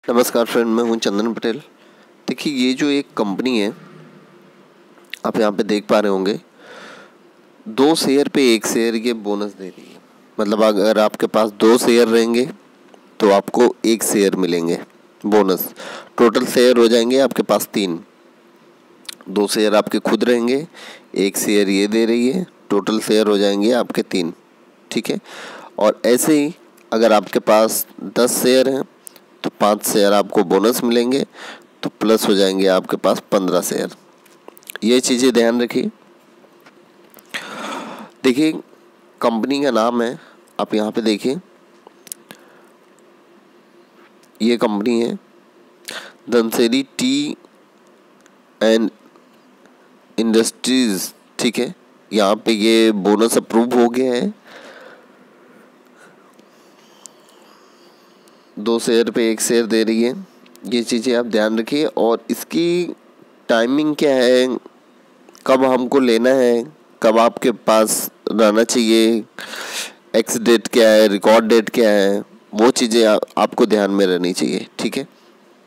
नमस्कार फ्रेंड, मैं हूं चंदन पटेल। देखिए, ये जो एक कंपनी है, आप यहाँ पे देख पा रहे होंगे, 2 शेयर पे 1 शेयर ये बोनस दे रही है। मतलब अगर आपके पास 2 शेयर रहेंगे तो आपको 1 शेयर मिलेंगे बोनस। टोटल शेयर हो जाएंगे आपके पास 3। 2 शेयर आपके खुद रहेंगे, 1 शेयर ये दे रही है, टोटल शेयर हो जाएंगे आपके 3। ठीक है। और ऐसे ही अगर आपके पास 10 शेयर हैं तो 5 शेयर आपको बोनस मिलेंगे, तो प्लस हो जाएंगे आपके पास 15 शेयर। ये चीज़ें ध्यान रखिए। देखिए, कंपनी का नाम है, आप यहाँ पे देखिए, ये कंपनी है धनसिरी टी एंड इंडस्ट्रीज़। ठीक है, यहाँ पे ये बोनस अप्रूव हो गया है। 2 शेयर पे 1 शेयर दे रही है। ये चीज़ें आप ध्यान रखिए। और इसकी टाइमिंग क्या है, कब हमको लेना है, कब आपके पास रहना चाहिए, एक्स डेट क्या है, रिकॉर्ड डेट क्या है, वो चीज़ें आपको ध्यान में रहनी चाहिए। ठीक है।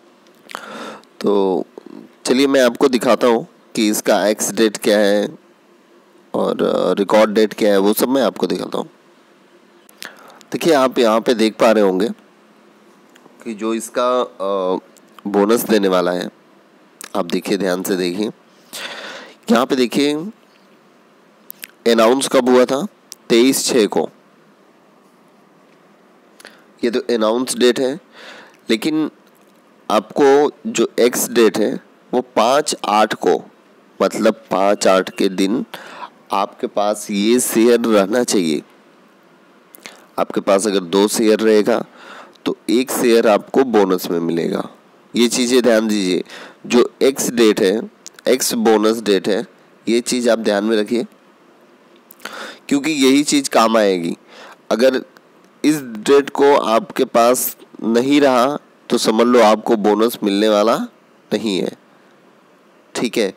तो चलिए मैं आपको दिखाता हूँ कि इसका एक्स डेट क्या है और रिकॉर्ड डेट क्या है, वो सब मैं आपको दिखाता हूँ। देखिए, आप यहाँ पे देख पा रहे होंगे कि जो इसका बोनस देने वाला है, आप देखिए, ध्यान से देखिए। यहाँ पे देखिए, अनाउंस कब हुआ था, 23/6 को। ये तो अनाउंस डेट है, लेकिन आपको जो एक्स डेट है वो 5/8 को, मतलब 5/8 के दिन आपके पास ये शेयर रहना चाहिए। आपके पास अगर 2 शेयर रहेगा तो 1 शेयर आपको बोनस में मिलेगा। ये चीज़ें ध्यान दीजिए। जो एक्स डेट है, एक्स बोनस डेट है, ये चीज़ आप ध्यान में रखिए, क्योंकि यही चीज़ काम आएगी। अगर इस डेट को आपके पास नहीं रहा तो समझ लो आपको बोनस मिलने वाला नहीं है। ठीक है।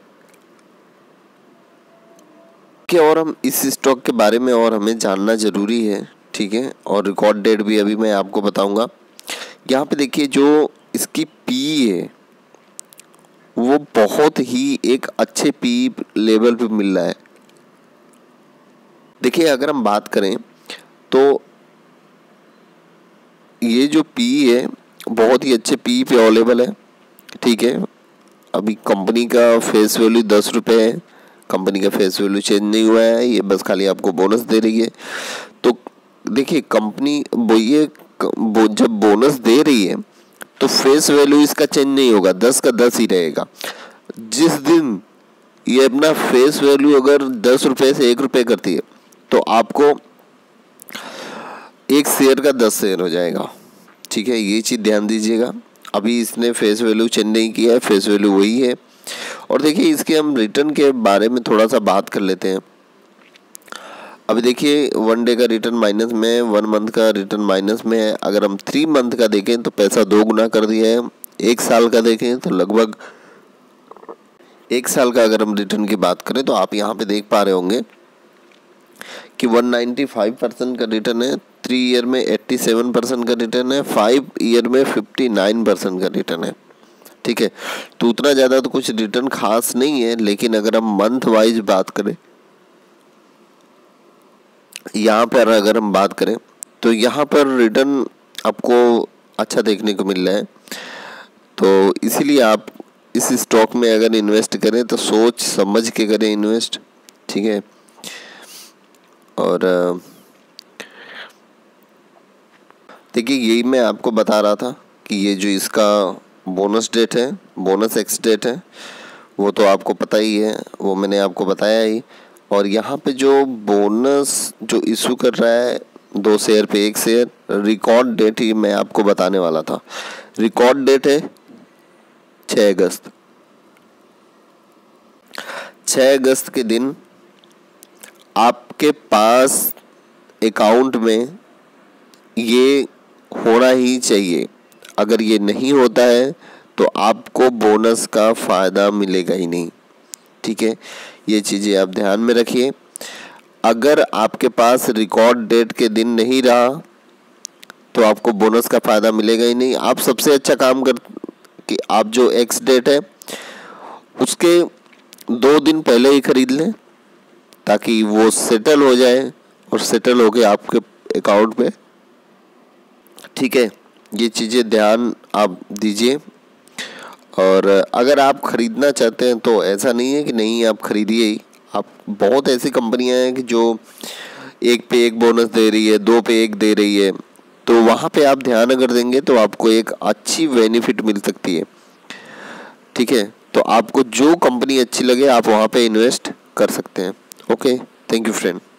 कि और हम इस स्टॉक के बारे में और हमें जानना ज़रूरी है। ठीक है। और रिकॉर्ड डेट भी अभी मैं आपको बताऊंगा। यहाँ पे देखिए, जो इसकी पी है वो बहुत ही एक अच्छे पी लेवल पे मिल रहा है। देखिए, अगर हम बात करें तो ये जो पी है बहुत ही अच्छे पी पे अवेलेबल है। ठीक है। अभी कंपनी का फेस वैल्यू 10 रुपये है। कंपनी का फेस वैल्यू चेंज नहीं हुआ है, ये बस खाली आपको बोनस दे रही है। तो देखिए, कंपनी वो जब बोनस दे रही है तो फेस वैल्यू इसका चेंज नहीं होगा, 10 का 10 ही रहेगा। जिस दिन ये अपना फेस वैल्यू अगर 10 रुपये से 1 रुपये करती है तो आपको 1 शेयर का 10 शेयर हो जाएगा। ठीक है, ये चीज़ ध्यान दीजिएगा। अभी इसने फेस वैल्यू चेंज नहीं किया है, फेस वैल्यू वही है। और देखिए, इसके हम रिटर्न के बारे में थोड़ा सा बात कर लेते हैं। अभी देखिए, 1 डे का रिटर्न माइनस में है, 1 मंथ का रिटर्न माइनस में है। अगर हम 3 मंथ का देखें तो पैसा 2 गुना कर दिया है। 1 साल का देखें तो लगभग 1 साल का अगर हम रिटर्न की बात करें तो आप यहाँ पे देख पा रहे होंगे कि 195% का रिटर्न है, 3 ईयर में 87% का रिटर्न है, 5 ईयर में 59% का रिटर्न है। ठीक है। तो उतना ज़्यादा तो कुछ रिटर्न खास नहीं है, लेकिन अगर हम मंथ वाइज बात करें, यहाँ पर अगर हम बात करें तो यहाँ पर रिटर्न आपको अच्छा देखने को मिल रहा है। तो इसीलिए आप इस स्टॉक में अगर इन्वेस्ट करें तो सोच समझ के करें इन्वेस्ट। ठीक है। और देखिए, यही मैं आपको बता रहा था कि ये जो इसका बोनस डेट है, बोनस एक्स डेट है, वो तो आपको पता ही है, वो मैंने आपको बताया ही। और यहाँ पे जो बोनस जो इशू कर रहा है, 2 शेयर पे 1 शेयर, रिकॉर्ड डेट ही मैं आपको बताने वाला था। रिकॉर्ड डेट है 6 अगस्त। 6 अगस्त के दिन आपके पास अकाउंट में ये होना ही चाहिए। अगर ये नहीं होता है तो आपको बोनस का फ़ायदा मिलेगा ही नहीं। ठीक है, ये चीज़ें आप ध्यान में रखिए। अगर आपके पास रिकॉर्ड डेट के दिन नहीं रहा तो आपको बोनस का फ़ायदा मिलेगा ही नहीं। आप सबसे अच्छा काम कर कि आप जो एक्स डेट है उसके 2 दिन पहले ही खरीद लें, ताकि वो सेटल हो जाए और सेटल होके आपके अकाउंट पे। ठीक है, ये चीज़ें ध्यान आप दीजिए। और अगर आप ख़रीदना चाहते हैं तो ऐसा नहीं है कि नहीं आप खरीदिए ही। आप बहुत ऐसी कंपनियां हैं कि जो 1 पे 1 बोनस दे रही है, 2 पे 1 दे रही है, तो वहाँ पे आप ध्यान अगर देंगे तो आपको एक अच्छी बेनिफिट मिल सकती है। ठीक है, तो आपको जो कंपनी अच्छी लगे आप वहाँ पे इन्वेस्ट कर सकते हैं। Okay, thank you friend.